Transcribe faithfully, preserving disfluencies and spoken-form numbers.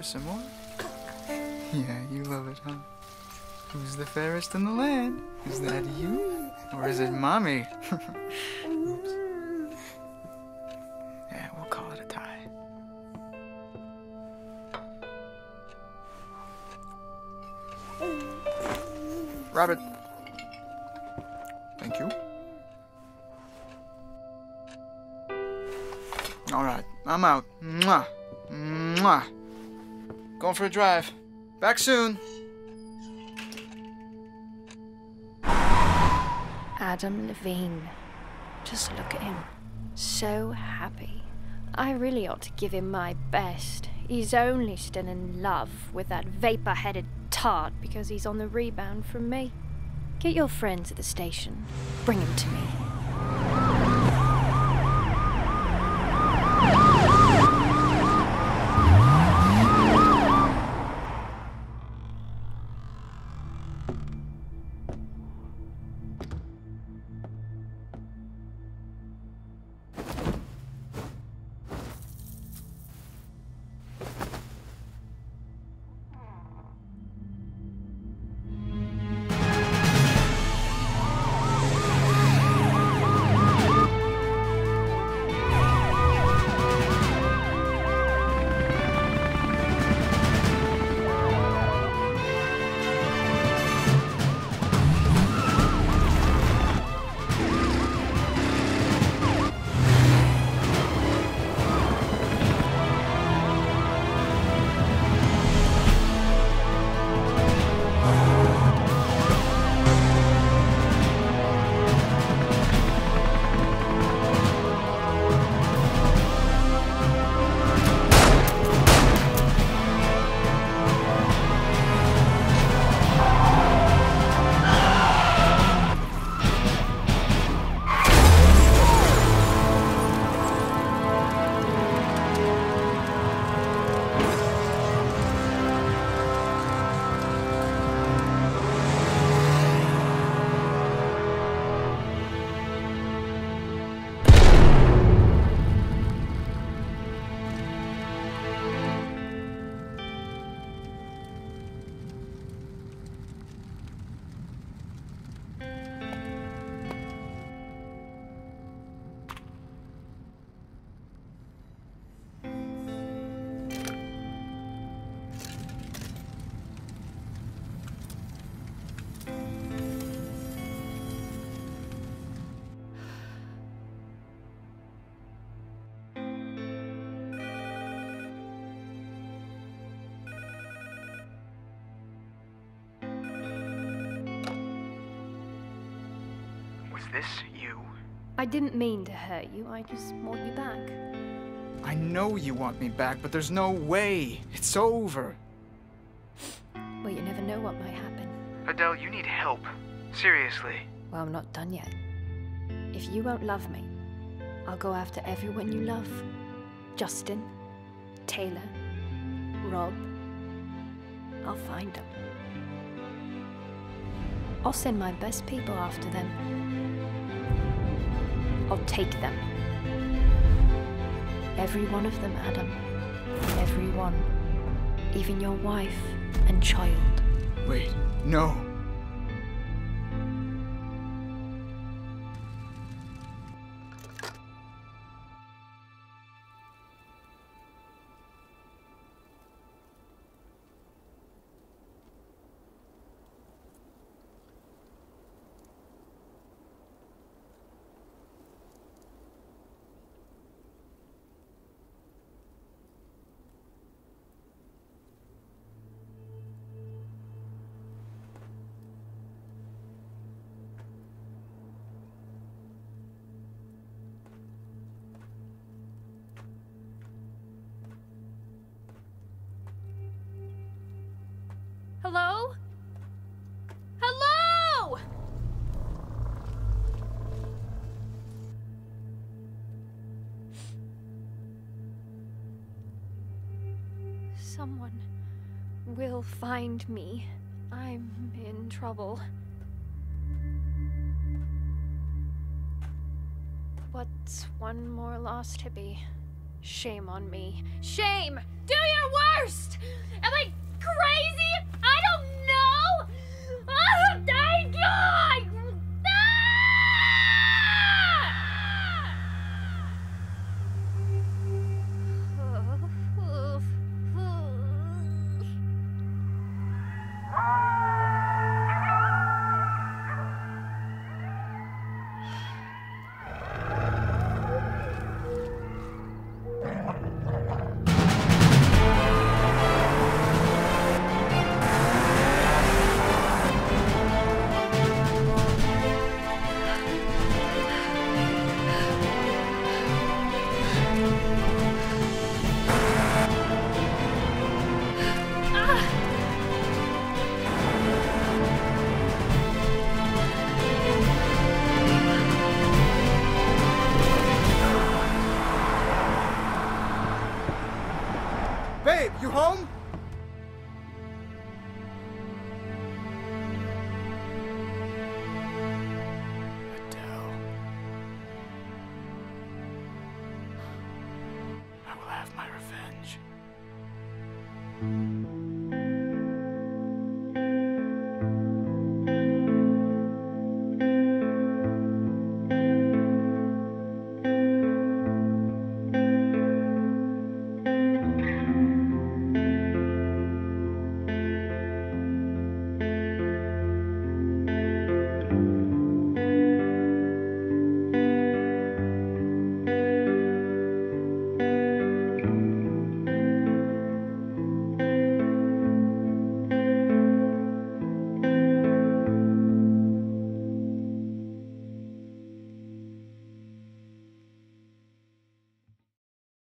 for some more? Yeah, you love it, huh? Who's the fairest in the land? Is that you? Or is it Mommy? Oops. Yeah, we'll call it a tie. Robert. Thank you. All right, I'm out. Mwah. Mwah. Going for a drive. Back soon. Adam Levine. Just look at him. So happy. I really ought to give him my best. He's only still in love with that vapor-headed tart because he's on the rebound from me. Get your friends at the station. Bring him to me. Was this you? I didn't mean to hurt you. I just want you back. I know you want me back, but there's no way. It's over. Well, you never know what might happen. Adele, you need help. Seriously. Well, I'm not done yet. If you won't love me, I'll go after everyone you love. Justin, Taylor, Rob. I'll find them. I'll send my best people after them. I'll take them. Every one of them, Adam. Every one. Even your wife and child. Wait, no. Hello? Hello? Someone will find me. I'm in trouble. What's one more lost hippie? Shame on me. Shame! Do your worst! Am I crazy?